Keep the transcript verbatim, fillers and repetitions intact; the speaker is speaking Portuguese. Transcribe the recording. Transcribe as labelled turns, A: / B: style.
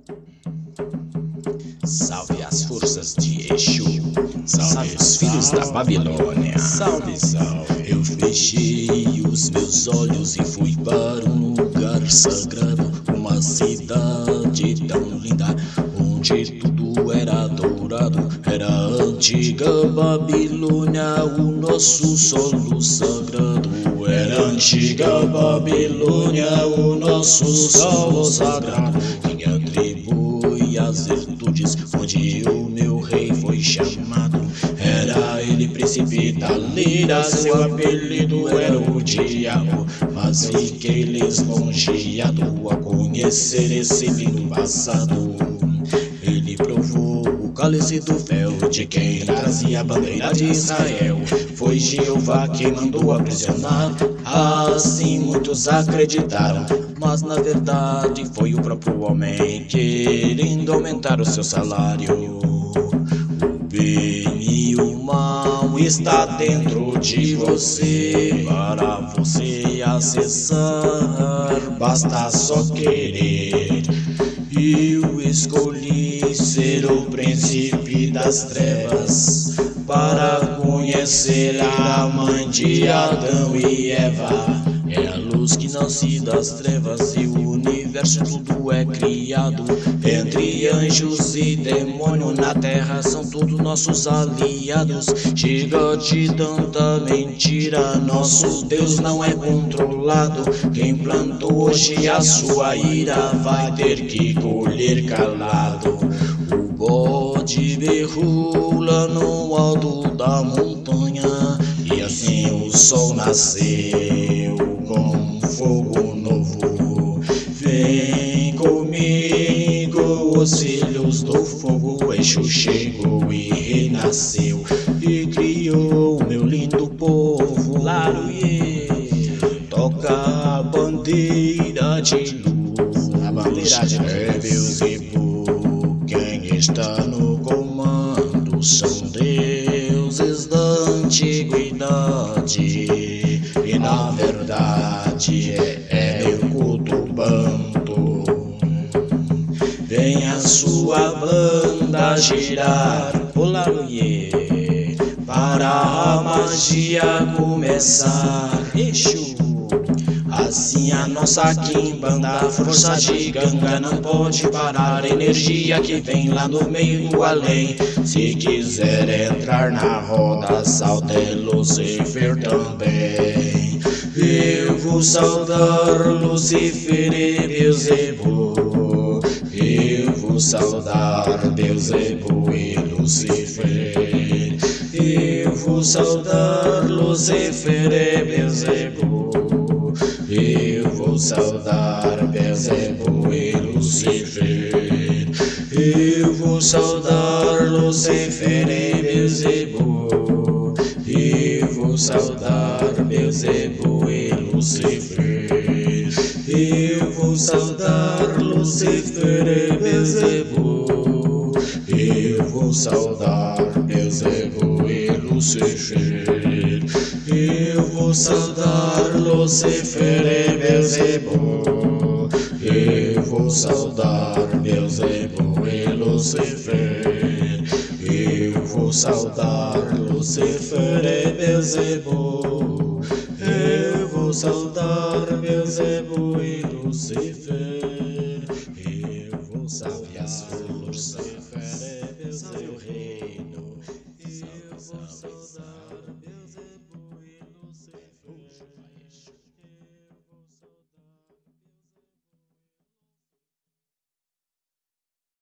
A: Salve as forças de Exu, salve os filhos da Babilônia.
B: Salve, salve.
A: Eu fechei os meus olhos e fui para um lugar sagrado, uma cidade tão linda, onde tudo era dourado. Era a antiga Babilônia, o nosso solo sagrado. Era a antiga Babilônia, o nosso solo sagrado. Tinha tribo e as virtudes, onde o meu rei foi chamado. Era ele príncipe da lira, seu apelido era o diabo. Mas fiquei lisonjeado ao conhecer esse lindo passado. Ele provou o cálice do fel de quem trazia a bandeira de Israel. Foi Jeová quem mandou aprisionar, assim muitos acreditaram. Mas na verdade foi o próprio homem querendo aumentar o seu salário. O bem e o mal está dentro de você. Para você acessar, basta só querer. Eu escolhi ser o príncipe das trevas para conhecer a mãe de Adão e Eva. É a luz que nasce das trevas e o universo tudo é criado. Entre anjos e demônio na terra são todos nossos aliados. Chega de tanta mentira, nosso Deus não é controlado. Quem plantou hoje a sua ira vai ter que colher calado. O bode berrou lá no alto da montanha, e assim o sol nasceu com fogo novo. Vem comigo, os filhos do fogo. Exu chegou e renasceu e criou o meu lindo povo.
B: Laruie,
A: toca a bandeira de luz,
B: a bandeira de
A: é Beelzebub quem está no comando. São deuses da antiguidade e na verdade é, é meu culto banto. Vem a sua banda girar,
B: o Laruie,
A: para a magia começar.
B: Exu,
A: assim a nossa quimbanda, força de ganga não pode parar. Energia que vem lá no meio do além. Se quiser entrar na roda, salte Lucifer também. Eu vou saudar Lucifer e Beelzebub. Eu vou saudar Beelzebub e Lucifer. Eu vou saudar Lucifer e Beelzebub. Eu vou saudar Beelzebub e Lucifer. Eu vou saudar Lucifer e Beelzebub. Eu vou saudar Beelzebub e Lucifer. Eu vou saudar Lucifer e Beelzebub. Eu vou saudar Beelzebub e Lucifer. Eu vou saudar Lucifer e Beelzebub. Eu vou saudar Beelzebub e Lucifer. Eu vou saudar Lucifer e Beelzebub. Eu vou saudar Beelzebub e Lucifer. Eu vou saudar as forças, salve o reino. Eu vou saudar